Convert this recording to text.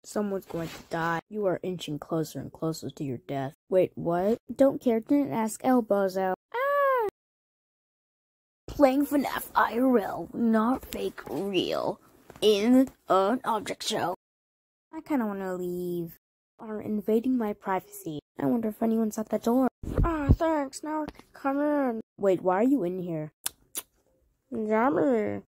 Someone's going to die. You are inching closer and closer to your death. Wait, what? Don't care, didn't ask, elbows out. Ah! Playing FNAF IRL, not fake, real. In an object show. I kinda wanna leave. Are invading my privacy. I wonder if anyone's at the door. Ah, thanks, now come in. Wait, why are you in here? Yummy.